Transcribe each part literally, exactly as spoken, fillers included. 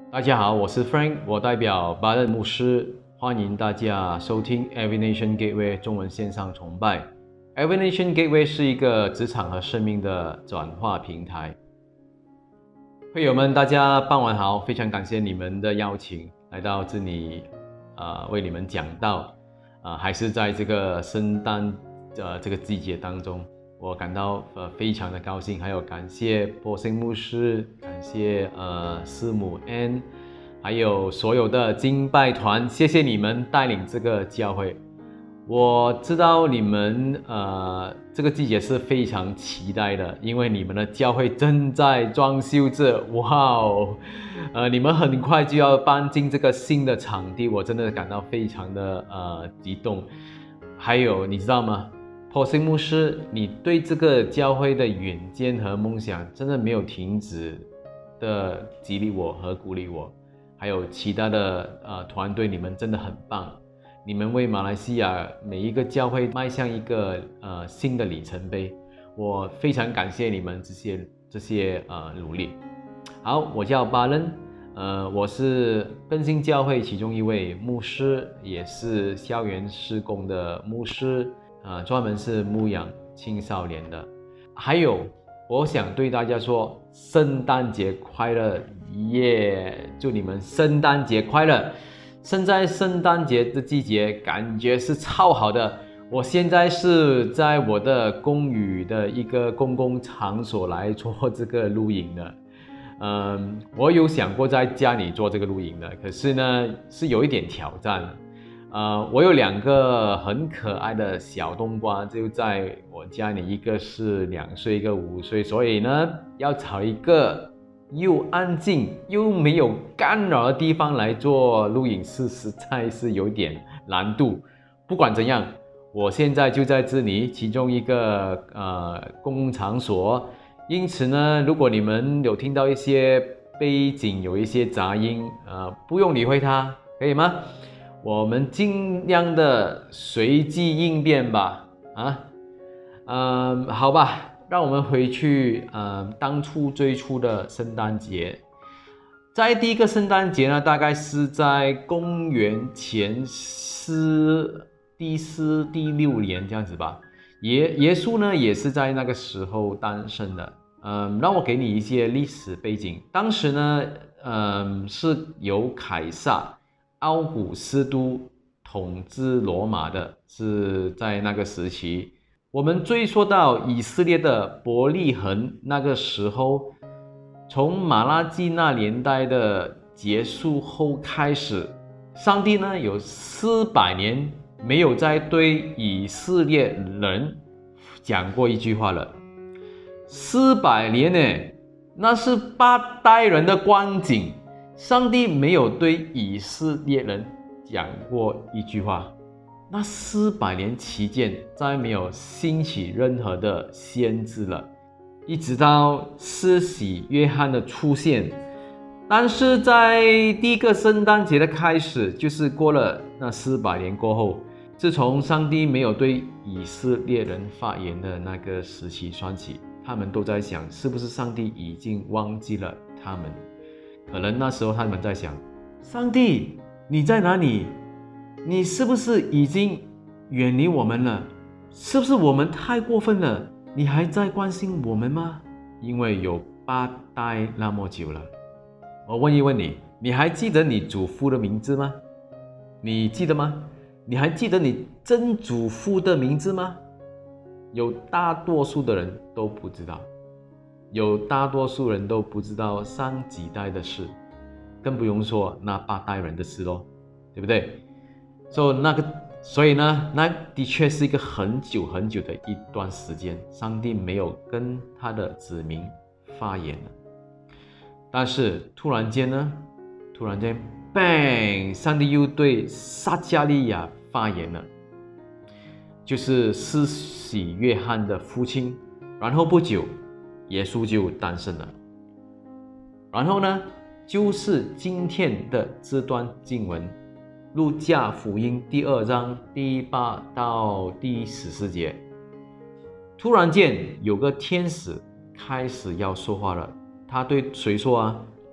大家好，我是 Frank， 我代表巴勒牧师，欢迎大家收听 Every Nation Gateway 中文线上崇拜。Every Nation Gateway 是一个职场和生命的转化平台。会友们，大家傍晚好，非常感谢你们的邀请来到这里，呃，为你们讲道，呃，还是在这个圣诞呃这个季节当中。我感到呃非常的高兴，还有感谢波星牧师，感谢呃师母 Ann， 还有所有的敬拜团，谢谢你们带领这个教会。我知道你们呃这个季节是非常期待的，因为你们的教会正在装修着，哇哦，呃你们很快就要搬进这个新的场地，我真的感到非常的呃激动。还有你知道吗？波星牧师，你对这个教会的远见和梦想真的没有停止的激励我和鼓励我，还有其他的呃团队，你们真的很棒，你们为马来西亚每一个教会迈向一个呃新的里程碑，我非常感谢你们这些这些呃努力。好，我叫巴伦，呃，我是更新教会其中一位牧师，也是校园事工的牧师。呃，专门是牧养青少年的。还有，我想对大家说，圣诞节快乐耶！ Yeah， 祝你们圣诞节快乐！现在圣诞节的季节，感觉是超好的。我现在是在我的公寓的一个公共场所来做这个录影的。嗯，我有想过在家里做这个录影的，可是呢，是有一点挑战的。呃，我有两个很可爱的小冬瓜，就在我家里，一个是两岁，一个五岁，所以呢，要找一个又安静又没有干扰的地方来做录影，是实在是有点难度。不管怎样，我现在就在这里，其中一个呃公共场所，因此呢，如果你们有听到一些背景有一些杂音，呃，不用理会它，可以吗？我们尽量的随机应变吧，啊，嗯，好吧，让我们回去，呃，当初最初的圣诞节，在第一个圣诞节呢，大概是在公元前四第四第六年这样子吧。耶耶稣呢，也是在那个时候诞生的。嗯，让我给你一些历史背景。当时呢，嗯，是由凯撒奥古斯都统治罗马的，是在那个时期。我们追溯到以色列的伯利恒那个时候，从马拉基那年代的结束后开始，上帝呢有四百年没有再对以色列人讲过一句话了。四百年呢，那是八代人的光景。上帝没有对以色列人讲过一句话，那四百年期间再没有兴起任何的先知了，一直到施洗约翰的出现。但是在第一个圣诞节的开始，就是过了那四百年过后，自从上帝没有对以色列人发言的那个时期算起，他们都在想，是不是上帝已经忘记了他们？可能那时候他们在想，上帝你在哪里？你是不是已经远离我们了？是不是我们太过分了？你还在关心我们吗？因为有八代那么久了。我问一问你，你还记得你祖父的名字吗？你记得吗？你还记得你曾祖父的名字吗？有大多数的人都不知道。有大多数人都不知道上几代的事，更不用说那八代人的事咯，对不对？所以那个，所以呢，那的确是一个很久很久的一段时间，上帝没有跟他的子民发言了。但是突然间呢，突然间 ，bang， 上帝又对撒迦利亚发言了，就是施洗约翰的父亲。然后不久，耶稣就诞生了。然后呢，就是今天的这段经文，路加福音第二章第八到第十四节。突然间有个天使开始要说话了，他对谁说啊？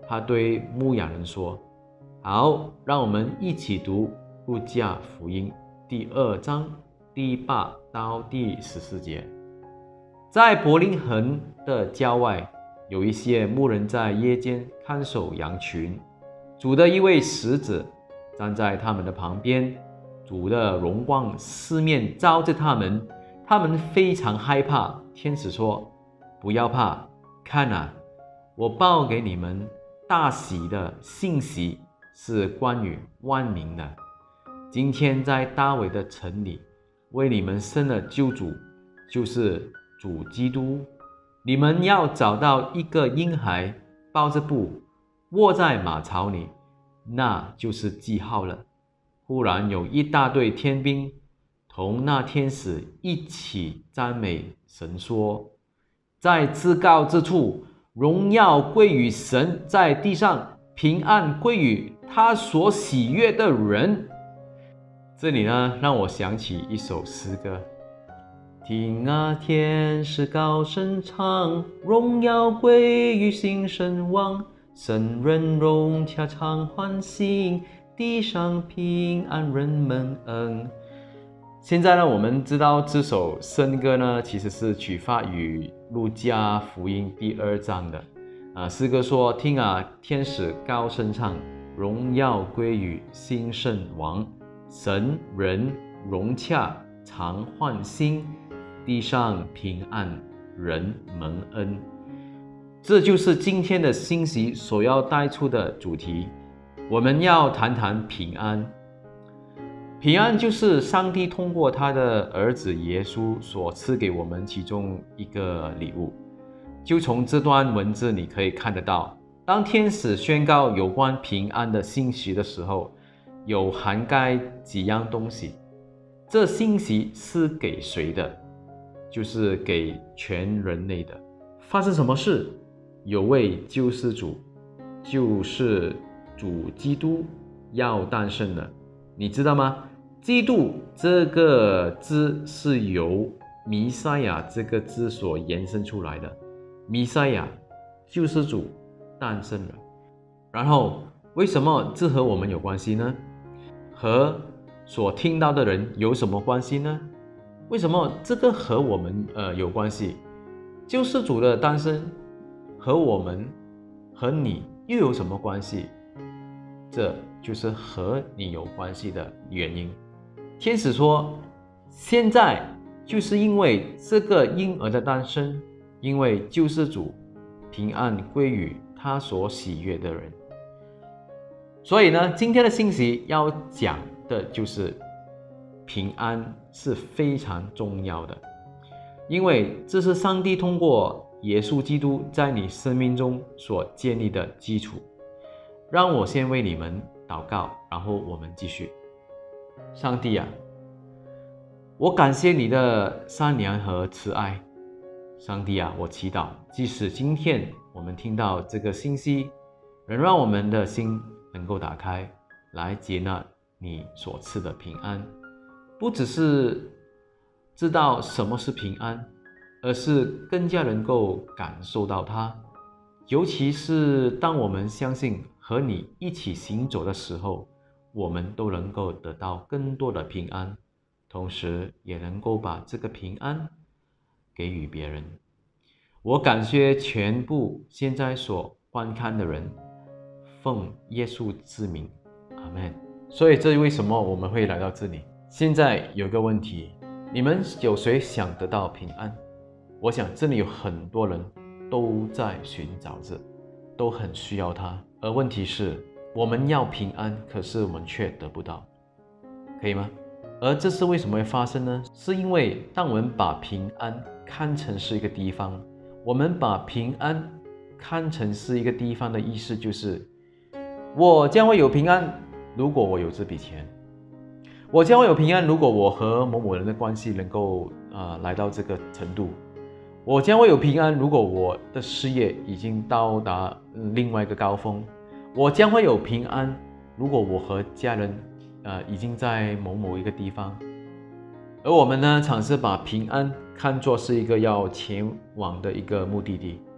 他对牧羊人说：好，让我们一起读路加福音第二章第八到第十四节。在伯林恒的郊外，有一些牧人在夜间看守羊群，主的一位使者站在他们的旁边，主的荣光四面照着他们，他们非常害怕。天使说：不要怕，看啊，我报给你们大喜的信息，是关于万民的。今天在大卫的城里，为你们生了救主，就是主基督。你们要找到一个婴孩，抱着布，卧在马槽里，那就是记号了。忽然有一大队天兵同那天使一起赞美神，说：在至高之处，荣耀归于神，在地上平安归于他所喜悦的人。这里呢，让我想起一首诗歌：听啊，天使高声唱，荣耀归于新神王，圣人融洽常欢喜，地上平安人们恩。现在呢，我们知道这首圣歌呢，其实是取发于路加福音第二章的。啊，诗歌说：听啊，天使高声唱，荣耀归于新圣王，神人融洽常欢心，地上平安人蒙恩。这就是今天的信息所要带出的主题。我们要谈谈平安。平安就是上帝通过他的儿子耶稣所赐给我们其中一个礼物。就从这段文字你可以看得到，当天使宣告有关平安的信息的时候，有涵盖几样东西。这信息是给谁的？就是给全人类的。发生什么事？有位救世主，就是主基督要诞生了。你知道吗？基督这个字是由弥赛亚这个字所延伸出来的。弥赛亚，救世主诞生了。然后为什么这和我们有关系呢？和所听到的人有什么关系呢？为什么这个和我们呃有关系？救世主的诞生和我们和你又有什么关系？这就是和你有关系的原因。天使说，现在就是因为这个婴儿的诞生，因为救世主平安归于他所喜悦的人。所以呢，今天的信息要讲的就是平安是非常重要的，因为这是上帝通过耶稣基督在你生命中所建立的基础。让我先为你们祷告，然后我们继续。上帝啊，我感谢你的善良和慈爱。上帝啊，我祈祷，即使今天我们听到这个信息，能让我们的心能够打开，来接纳你所赐的平安。不只是知道什么是平安，而是更加能够感受到它。尤其是当我们相信和你一起行走的时候，我们都能够得到更多的平安，同时也能够把这个平安给予别人。我感谢全部现在所观看的人，奉耶稣之名，阿们。所以这为什么我们会来到这里？现在有个问题，你们有谁想得到平安？我想这里有很多人都在寻找着，都很需要它。而问题是，我们要平安，可是我们却得不到，可以吗？而这是为什么会发生呢？是因为当我们把平安看成是一个地方，我们把平安看成是一个地方的意思就是，我将会有平安，如果我有这笔钱；我将会有平安，如果我和某某人的关系能够呃来到这个程度；我将会有平安，如果我的事业已经到达另外一个高峰；我将会有平安，如果我和家人呃已经在某某一个地方。而我们呢，尝试把平安看作是一个要前往的一个目的地。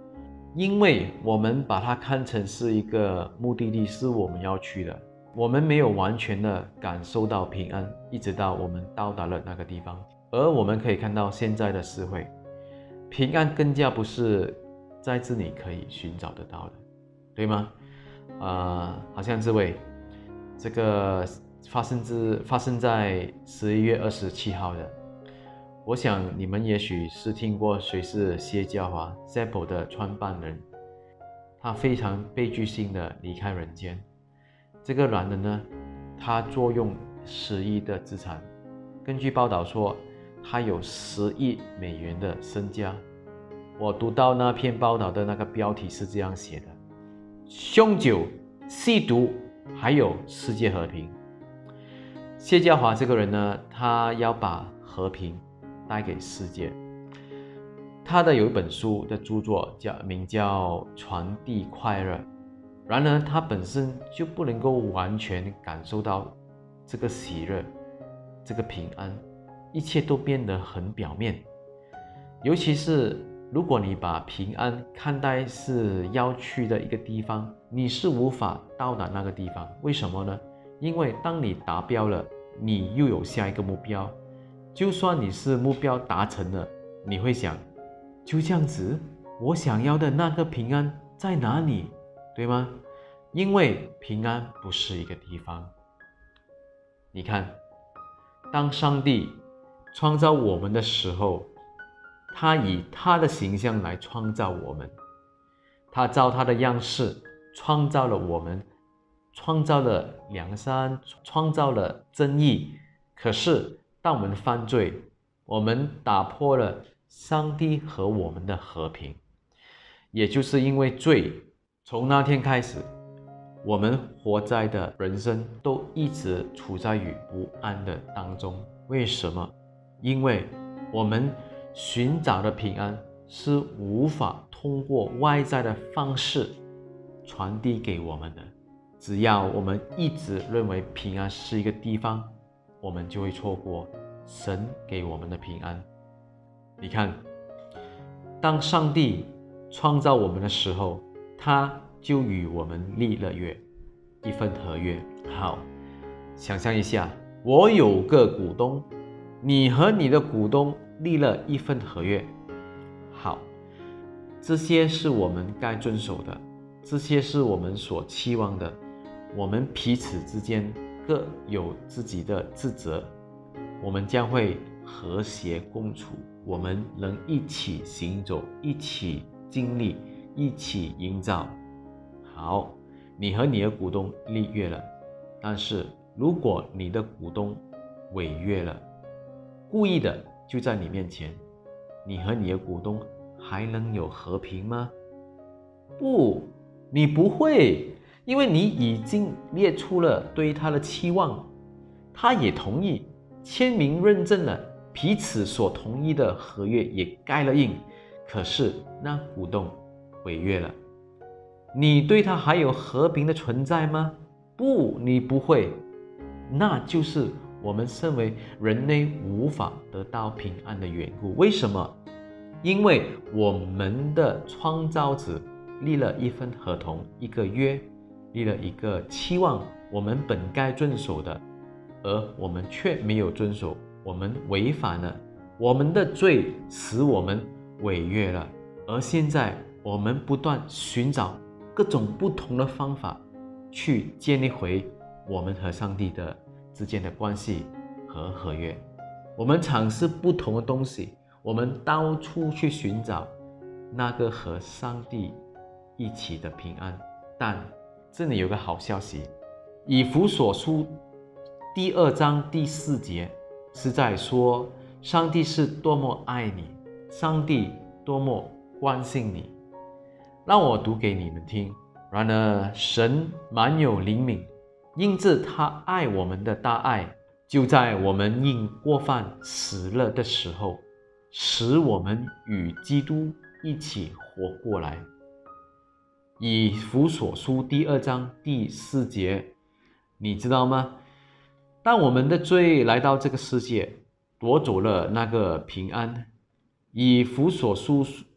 因为我们把它看成是一个目的地，是我们要去的，我们没有完全的感受到平安，一直到我们到达了那个地方。而我们可以看到现在的社会，平安更加不是在这里可以寻找得到的，对吗？呃，好像这位，这个发生之发生在十一月二十七号的，我想你们也许是听过谁是谢家华 Zappos 的创办人，他非常悲剧性的离开人间。这个男人呢，他坐拥十亿的资产，根据报道说，他有十亿美元的身家。我读到那篇报道的那个标题是这样写的：酗酒、吸毒，还有世界和平。谢家华这个人呢，他要把和平带给世界。他的有一本书的著作叫名叫《传递快乐》，然而他本身就不能够完全感受到这个喜乐、这个平安，一切都变得很表面。尤其是如果你把平安看待是要去的一个地方，你是无法到达那个地方。为什么呢？因为当你达标了，你又有下一个目标。就算你是目标达成了，你会想，就这样子，我想要的那个平安在哪里？对吗？因为平安不是一个地方。你看，当上帝创造我们的时候，他以他的形象来创造我们，他照他的样式创造了我们，创造了良善，创造了正义。可是当我们犯罪，我们打破了上帝和我们的和平，也就是因为罪，从那天开始，我们活在的人生都一直处在于不安的当中。为什么？因为我们寻找的平安是无法通过外在的方式传递给我们的。只要我们一直认为平安是一个地方，我们就会错过神给我们的平安。你看，当上帝创造我们的时候，他就与我们立了约，一份合约。好，想象一下，我有个股东，你和你的股东立了一份合约。好，这些是我们该遵守的，这些是我们所期望的。我们彼此之间各有自己的职责，我们将会和谐共处，我们能一起行走，一起经历，一起营造。好，你和你的股东立约了，但是如果你的股东违约了，故意的就在你面前，你和你的股东还能有和平吗？不，你不会，因为你已经列出了对他的期望，他也同意，签名认证了，彼此所同意的合约也盖了印。可是那股东违约了，你对他还有和平的存在吗？不，你不会。那就是我们身为人类无法得到平安的缘故。为什么？因为我们的创造者立了一份合同，一个约，立了一个期望，我们本该遵守的，而我们却没有遵守，我们违反了，我们的罪使我们违约了。而现在我们不断寻找各种不同的方法，去建立回我们和上帝的之间的关系和合约。我们尝试不同的东西，我们到处去寻找那个和上帝一起的平安。但这里有个好消息，以弗所书第二章第四节是在说上帝是多么爱你，上帝多么关心你。让我读给你们听。然而神满有怜悯，因着他爱我们的大爱，就在我们因过犯死了的时候，使我们与基督一起活过来。以弗所书第二章第四节，你知道吗？当我们的罪来到这个世界，夺走了那个平安。以弗所书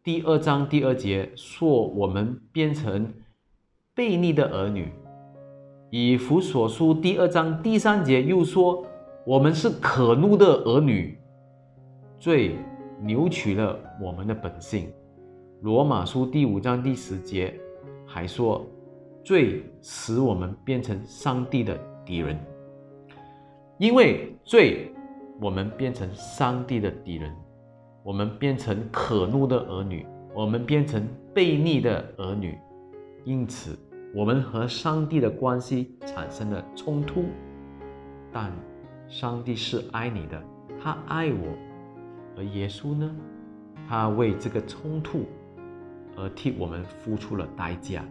第二章第二节说我们变成悖逆的儿女。以弗所书第二章第三节又说我们是可怒的儿女，罪扭曲了我们的本性。罗马书第五章第十节还说罪使我们变成上帝的敌人。因为罪，我们变成上帝的敌人，我们变成可怒的儿女，我们变成悖逆的儿女，因此我们和上帝的关系产生了冲突。但上帝是爱你的，他爱我，而耶稣呢，他为这个冲突而替我们付出了代价。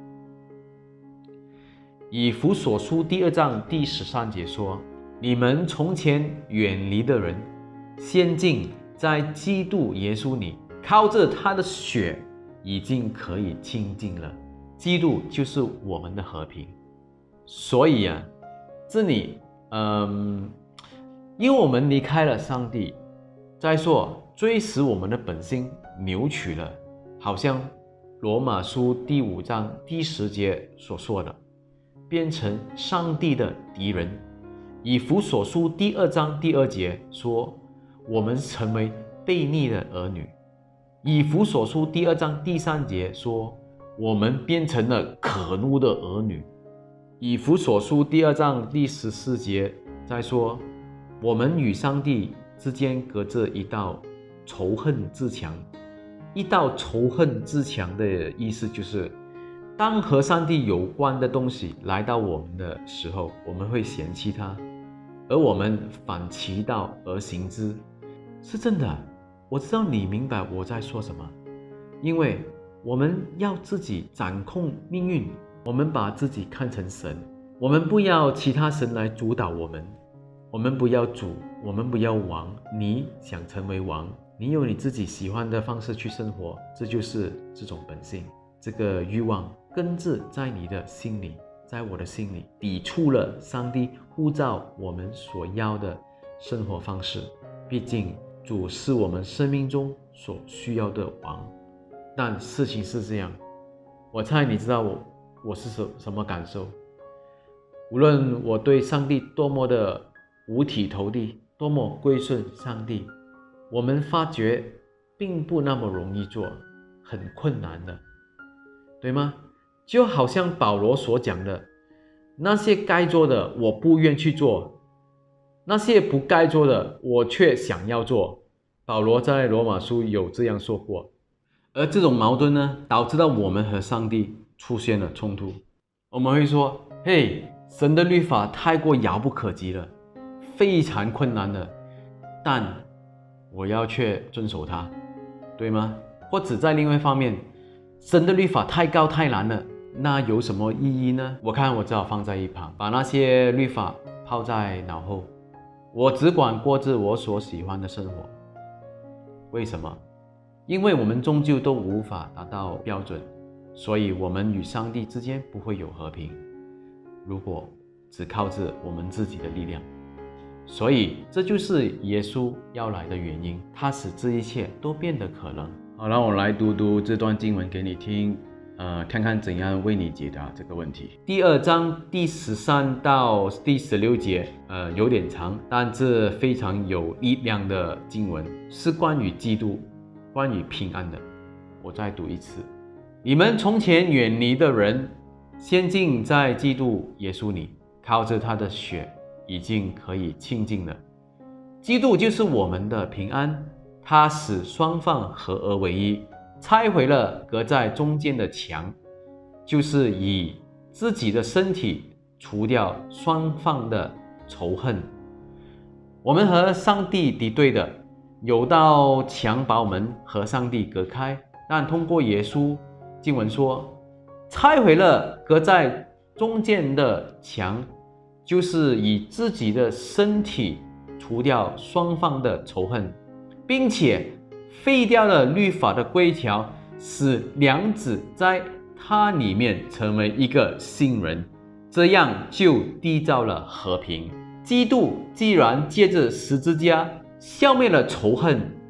以弗所书第二章第十三节说，你们从前远离的人，现今在基督耶稣里，靠着他的血已经可以亲近了。基督就是我们的和平。所以啊，这里嗯，因为我们离开了上帝，再说追使我们的本性扭曲了，好像罗马书第五章第十节所说的，变成上帝的敌人。以弗所书第二章第二节说我们成为悖逆的儿女。以弗所书第二章第三节说我们变成了可怒的儿女。以弗所书第二章第十四节再说我们与上帝之间隔着一道仇恨之墙。一道仇恨之墙的意思就是，当和上帝有关的东西来到我们的时候，我们会嫌弃它，而我们反其道而行之。是真的，我知道你明白我在说什么。因为我们要自己掌控命运，我们把自己看成神，我们不要其他神来主导我们，我们不要主，我们不要王。你想成为王，你有你自己喜欢的方式去生活，这就是这种本性。这个欲望根治在你的心里，在我的心里，抵触了上帝呼召我们所要的生活方式。毕竟主是我们生命中所需要的王。但事情是这样，我猜你知道我我是什什么感受。无论我对上帝多么的五体投地，多么归顺上帝，我们发觉并不那么容易做，很困难的，对吗？就好像保罗所讲的，那些该做的我不愿去做，那些不该做的我却想要做。保罗在罗马书有这样说过。而这种矛盾呢，导致到我们和上帝出现了冲突。我们会说，嘿，神的律法太过遥不可及了，非常困难的，但我要却遵守它，对吗？或者在另外一方面，神的律法太高太难了，那有什么意义呢？我看我只好放在一旁，把那些律法抛在脑后，我只管过着我所喜欢的生活。为什么？因为我们终究都无法达到标准，所以我们与上帝之间不会有和平。如果只靠着我们自己的力量，所以这就是耶稣要来的原因，他使这一切都变得可能。好，让我来读读这段经文给你听，呃，看看怎样为你解答这个问题。第二章第十三到第十六节，呃，有点长，但这非常有力量的经文，是关于基督。关于平安的，我再读一次。你们从前远离的人，现今在基督耶稣里，靠着他的血已经可以亲近了。基督就是我们的平安，他使双方合而为一，拆毁了隔在中间的墙，就是以自己的身体除掉双方的仇恨。我们和上帝敌对的，有道墙把我们和上帝隔开，但通过耶稣，经文说，拆毁了隔在中间的墙，就是以自己的身体除掉双方的仇恨，并且废掉了律法的规条，使两子在他里面成为一个新人，这样就缔造了和平。基督既然借着十字架消灭了仇恨，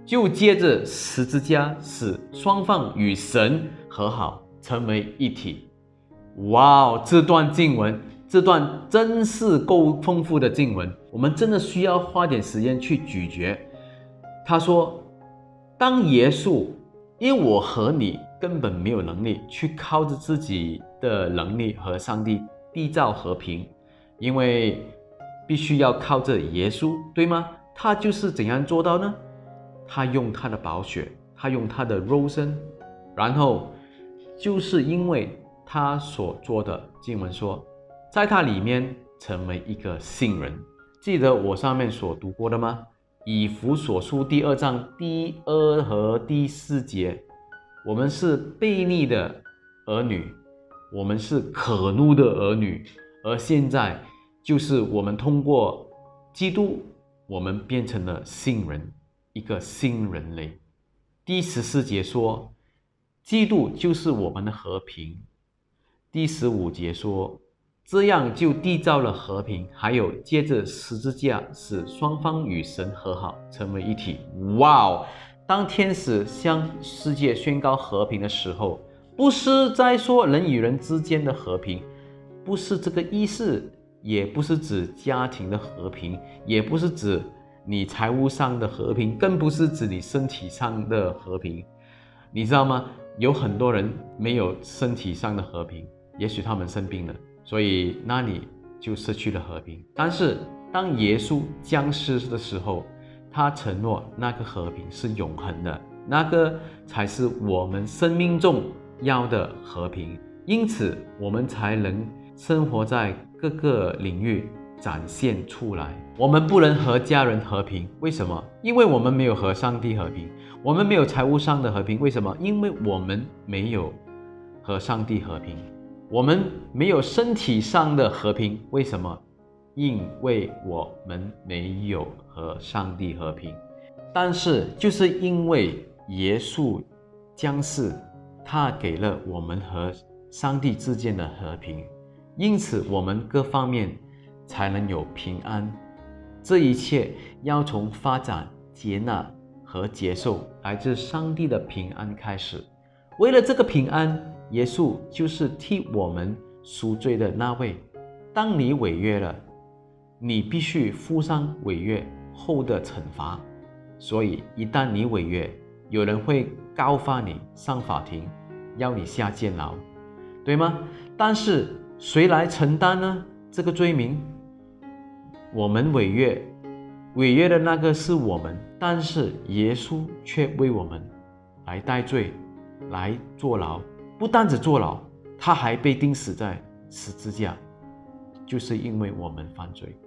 就借着十字架使双方与神和好，成为一体。哇哦，这段经文，这段真是够丰富的经文，我们真的需要花点时间去咀嚼。他说，当耶稣，因为我和你根本没有能力去靠着自己的能力和上帝缔造和平，因为必须要靠着耶稣，对吗？他就是怎样做到呢？他用他的宝血，他用他的肉身，然后就是因为他所做的，经文说，在他里面成为一个新人。记得我上面所读过的吗？以弗所书第二章第二和第四节，我们是悖逆的儿女，我们是可怒的儿女，而现在就是我们通过基督，我们变成了新人，一个新人类。第十四节说，基督就是我们的和平。第十五节说，这样就缔造了和平，还有借着十字架使双方与神和好，成为一体。哇哦！当天使向世界宣告和平的时候，不是在说人与人之间的和平，不是这个意思，也不是指家庭的和平，也不是指你财务上的和平，更不是指你身体上的和平。你知道吗？有很多人没有身体上的和平，也许他们生病了，所以那里就失去了和平。但是当耶稣降世的时候，他承诺那个和平是永恒的，那个才是我们生命中要的和平。因此我们才能生活在各个领域展现出来。我们不能和家人和平，为什么？因为我们没有和上帝和平。我们没有财务上的和平，为什么？因为我们没有和上帝和平。我们没有身体上的和平，为什么？因为我们没有和上帝和平。但是就是因为耶稣降世，他给了我们和上帝之间的和平，因此我们各方面才能有平安。这一切要从发展、接纳和接受来自上帝的平安开始。为了这个平安，耶稣就是替我们赎罪的那位。当你违约了，你必须付上违约后的惩罚。所以一旦你违约，有人会告发你上法庭，要你下监牢，对吗？但是谁来承担呢？这个罪名，我们违约，违约的那个是我们，但是耶稣却为我们来代罪，来坐牢。不单只坐牢，他还被钉死在十字架，就是因为我们犯罪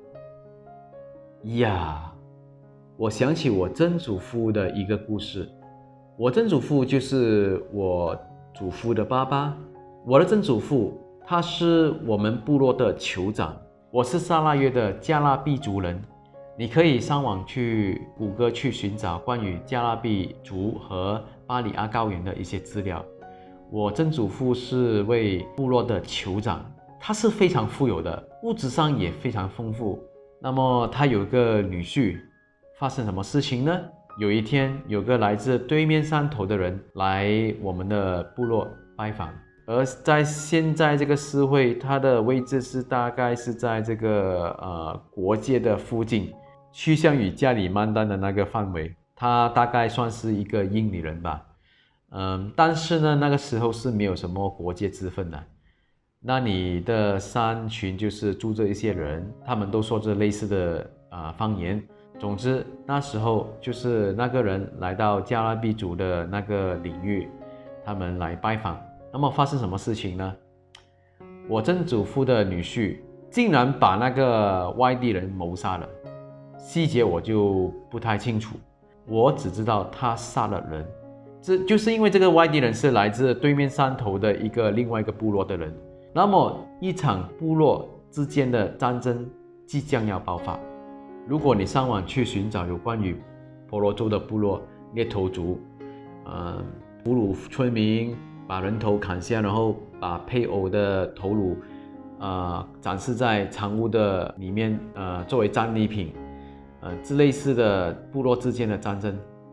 呀。我想起我曾祖父的一个故事。我曾祖父就是我祖父的爸爸。我的曾祖父他是我们部落的酋长。我是萨拉约的加拉毕族人。你可以上网去谷歌去寻找关于加拉毕族和巴里阿高原的一些资料。我曾祖父是位部落的酋长，他是非常富有的，物质上也非常丰富。那么他有个女婿，发生什么事情呢？有一天，有个来自对面山头的人来我们的部落拜访，而在现在这个社会，他的位置是大概是在这个呃国界的附近，趋向于加里曼丹的那个范围。他大概算是一个印尼人吧。嗯，但是呢，那个时候是没有什么国界之分的。那你的山群就是住着一些人，他们都说着类似的啊、呃、方言。总之，那时候就是那个人来到加拉毕族的那个领域，他们来拜访。那么发生什么事情呢？我曾祖父的女婿竟然把那个外地人谋杀了，细节我就不太清楚，我只知道他杀了人。这就是因为这个外地人是来自对面山头的一个另外一个部落的人。那么一场部落之间的战争即将要爆发。如果你上网去寻找有关于婆罗洲的部落猎头族，呃，俘虏村民，把人头砍下，然后把配偶的头颅，呃，展示在藏屋的里面，呃，作为战利品，呃，这类似的部落之间的战争，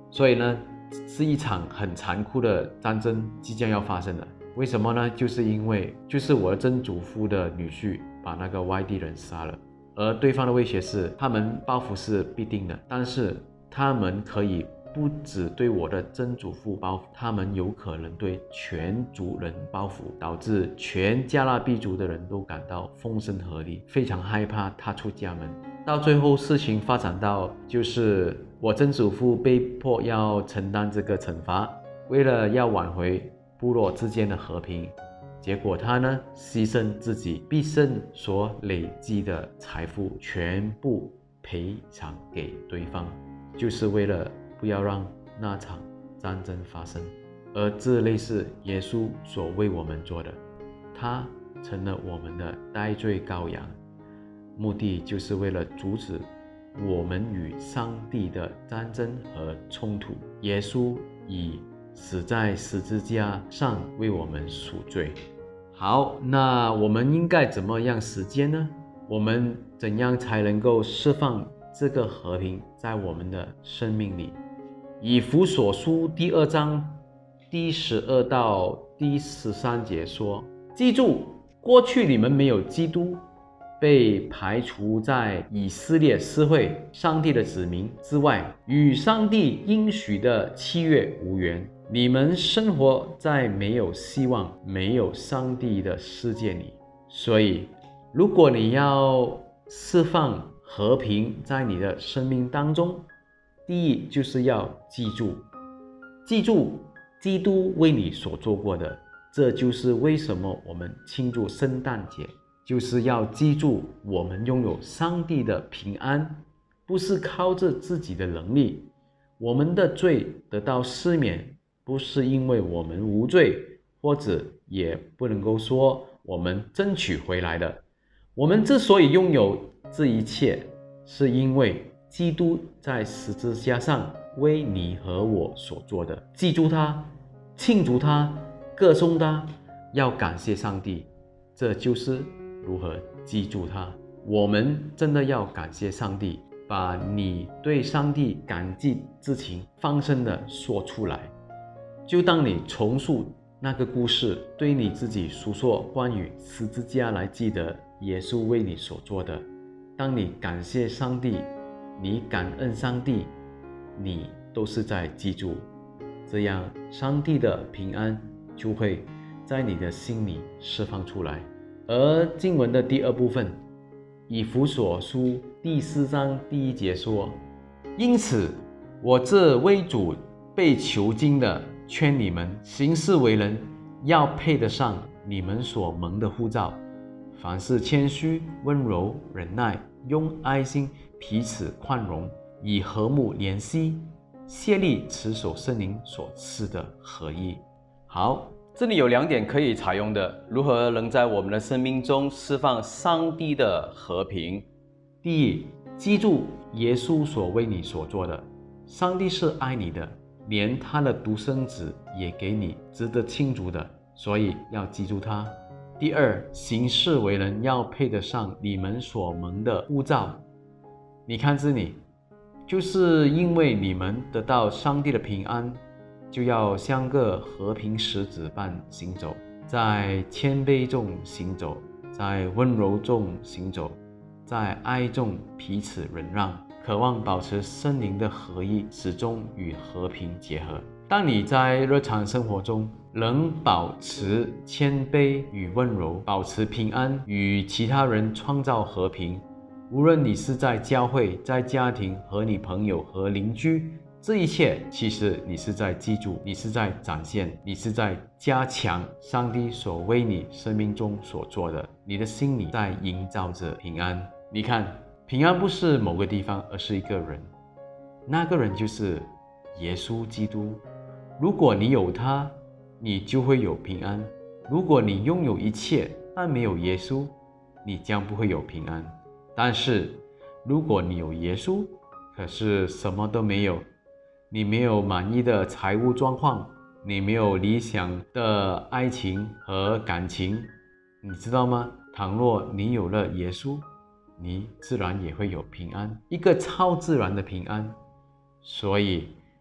所以呢，是一场很残酷的战争即将要发生了。为什么呢？就是因为就是我的曾祖父的女婿把那个外地人杀了，而对方的威胁是他们报复是必定的，但是他们可以不只对我的曾祖父报复，他们有可能对全族人报复，导致全加勒比族的人都感到风声鹤唳，非常害怕踏出家门。到最后事情发展到就是我曾祖父被迫要承担这个惩罚，为了要挽回部落之间的和平，结果他呢牺牲自己毕生所累积的财富，全部赔偿给对方，就是为了不要让那场战争发生。而这类是耶稣所为我们做的，他成了我们的代罪羔羊，目的就是为了阻止我们与上帝的战争和冲突。耶稣以死在十字架上为我们赎罪。好，那我们应该怎么样实践呢？我们怎样才能够释放这个和平在我们的生命里？以弗所书第二章第十二到第十三节说，记住，过去你们没有基督，被排除在以色列社会上帝的子民之外，与上帝应许的契约无缘。你们生活在没有希望、没有上帝的世界里。所以，如果你要释放和平在你的生命当中，第一就是要记住，记住基督为你所做过的。这就是为什么我们庆祝圣诞节，就是要记住我们拥有上帝的平安，不是靠着自己的能力。我们的罪得到赦免，不是因为我们无罪，或者也不能够说我们争取回来的。我们之所以拥有这一切，是因为基督在十字架上为你和我所做的。记住他，庆祝他，歌颂他，要感谢上帝。这就是如何记住他。我们真的要感谢上帝，把你对上帝感激之情放声地说出来。就当你重述那个故事，对你自己诉说关于十字架来记得耶稣为你所做的。当你感谢上帝，你感恩上帝，你都是在记住，这样上帝的平安就会在你的心里释放出来。而经文的第二部分，以弗所书第四章第一节说，因此我这为主被囚禁的，劝你们行事为人要配得上你们所蒙的呼召，凡事谦虚、温柔、忍耐，用爱心彼此宽容，以和睦联系，竭力持守圣灵所赐的合一。好，这里有两点可以采用的，如何能在我们的生命中释放上帝的和平。第一，记住耶稣所为你所做的，上帝是爱你的，连他的独生子也给你，值得庆祝的，所以要记住他。第二，行事为人要配得上你们所蒙的呼召。你看这里，就是因为你们得到上帝的平安，就要像个和平使子般行走，在谦卑中行走，在温柔中行走，在爱中彼此忍让，渴望保持圣灵的合一，始终与和平结合。当你在日常生活中能保持谦卑与温柔，保持平安，与其他人创造和平，无论你是在教会、在家庭、和你朋友和邻居，这一切其实你是在记住，你是在展现，你是在加强上帝所为你生命中所做的，你的心里在营造着平安。你看，平安不是某个地方，而是一个人，那个人就是耶稣基督。如果你有他，你就会有平安。如果你拥有一切，但没有耶稣，你将不会有平安。但是如果你有耶稣，可是什么都没有，你没有满意的财务状况，你没有理想的爱情和感情，你知道吗？倘若你有了耶稣，你自然也会有平安，一个超自然的平安。所以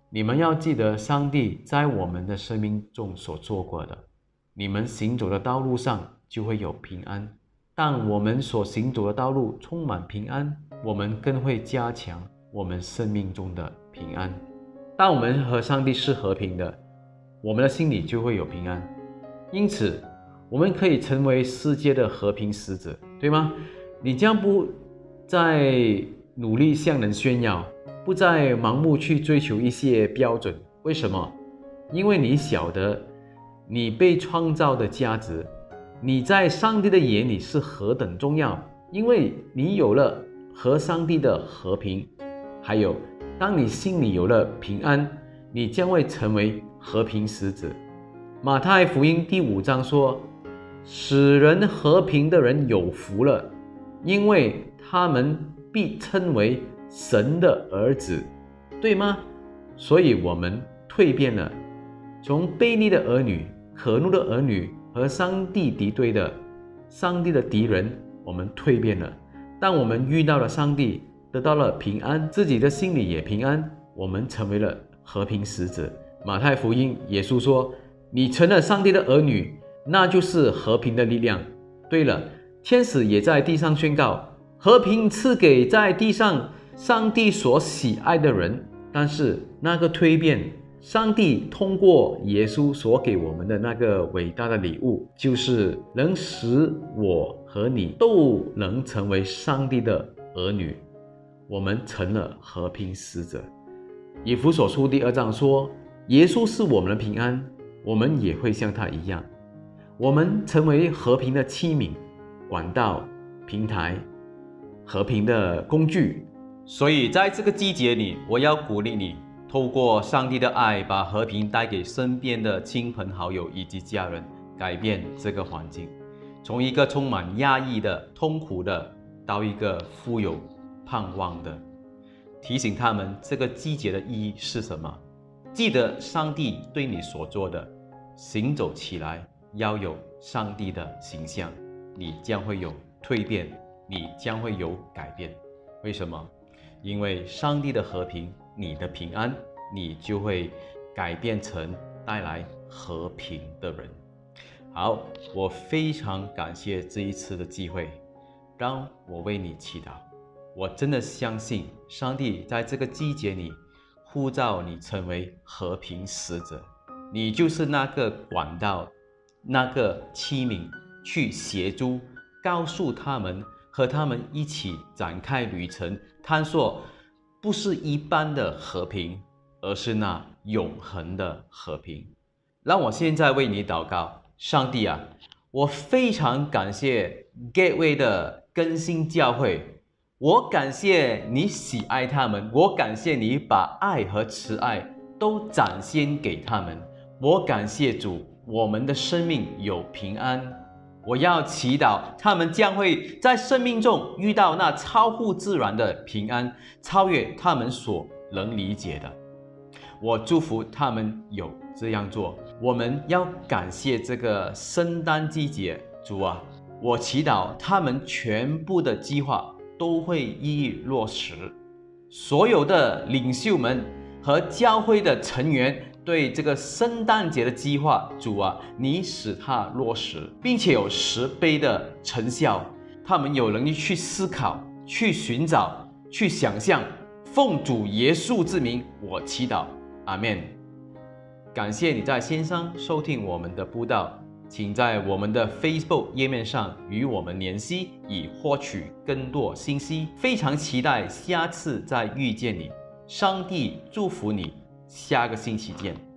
你们要记得上帝在我们的生命中所做过的，你们行走的道路上就会有平安。当我们所行走的道路充满平安，我们更会加强我们生命中的平安。当我们和上帝是和平的，我们的心里就会有平安。因此我们可以成为世界的和平使者，对吗？你将不再努力向人炫耀，不再盲目去追求一些标准。为什么？因为你晓得你被创造的价值，你在上帝的眼里是何等重要。因为你有了和上帝的和平，还有当你心里有了平安，你将会成为和平使者。马太福音第五章说，使人和平的人有福了，因为他们必称为神的儿子，对吗？所以我们蜕变了，从悖逆的儿女、可怒的儿女和上帝敌对的上帝的敌人，我们蜕变了。当我们遇到了上帝，得到了平安，自己的心里也平安，我们成为了和平使者。马太福音耶稣说，你成了上帝的儿女，那就是和平的力量。对了，天使也在地上宣告，和平赐给在地上上帝所喜爱的人。但是那个蜕变，上帝通过耶稣所给我们的那个伟大的礼物，就是能使我和你都能成为上帝的儿女，我们成了和平使者。以弗所书第二章说，耶稣是我们的平安，我们也会像他一样，我们成为和平的器皿、管道、平台、和平的工具。所以在这个季节里，我要鼓励你，透过上帝的爱，把和平带给身边的亲朋好友以及家人，改变这个环境，从一个充满压抑的、痛苦的，到一个富有盼望的。提醒他们这个季节的意义是什么？记得上帝对你所做的，行走起来要有上帝的形象，你将会有蜕变，你将会有改变。为什么？因为上帝的和平，你的平安，你就会改变成带来和平的人。好，我非常感谢这一次的机会，让我为你祈祷。我真的相信上帝在这个季节里呼召你成为和平使者，你就是那个管道，那个器皿，去协助告诉他们，和他们一起展开旅程，探索不是一般的和平，而是那永恒的和平。让我现在为你祷告。上帝啊，我非常感谢 Gateway 的更新教会，我感谢你喜爱他们，我感谢你把爱和慈爱都展现给他们，我感谢主，我们的生命有平安。我要祈祷他们将会在生命中遇到那超乎自然的平安，超越他们所能理解的。我祝福他们有这样做。我们要感谢这个圣诞季节，主啊，我祈祷他们全部的计划都会一一落实。所有的领袖们和教会的成员对这个圣诞节的计划，主啊，你使它落实，并且有十倍的成效。他们有能力去思考、去寻找、去想象。奉主耶稣之名，我祈祷，阿们。感谢你在线上收听我们的布道，请在我们的 Facebook 页面上与我们联系，以获取更多信息。非常期待下次再遇见你，上帝祝福你，下个星期见。